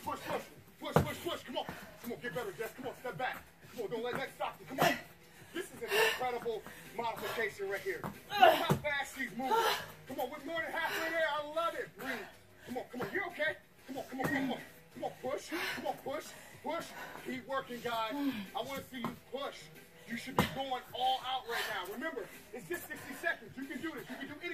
push, push, push, push, push. Come on. Come on, get better, Jess. Come on, step back. Come on, don't let that stop you. Come on. This is an incredible modification right here. Look how fast she's moving. Come on, we're more than halfway there. I love it. Breathe. Come on, you're okay. Come on, come on, come on. Come on, push. Come on, push, push. Keep working, guys. I want to see you push. You should be going all out right now. Remember, it's just 60 seconds. You can do this. You can do